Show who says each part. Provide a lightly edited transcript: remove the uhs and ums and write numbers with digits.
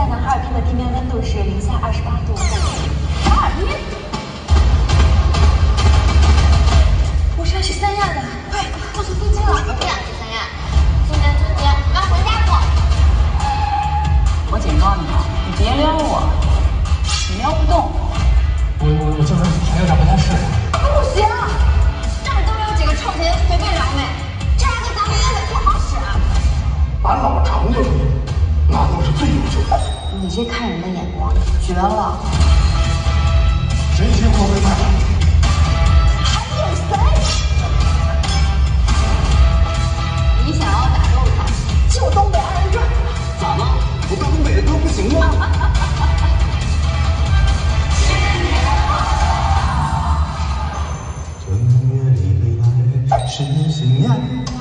Speaker 1: 呢，哈尔滨的地面温度是-28度。哈尔滨？我是要去三亚的，快，要坐飞机了。
Speaker 2: 我不想去三亚，今年春节我要回家过。
Speaker 1: 我警告你啊，你别撩我，你撩不动。
Speaker 3: 我就是还有点不太适应。
Speaker 1: 不行，
Speaker 2: 这儿都有几个臭钱随便撩妹，这样跟咱们约的多好使啊！
Speaker 3: 把老常的那都是最优秀的。
Speaker 2: 你这看人的眼光绝了。
Speaker 3: 谁先过会卖？
Speaker 2: 还有谁？你想要打动他，就东北二人转。
Speaker 3: 咋了？我大东北的歌不行吗？正月里来是新年。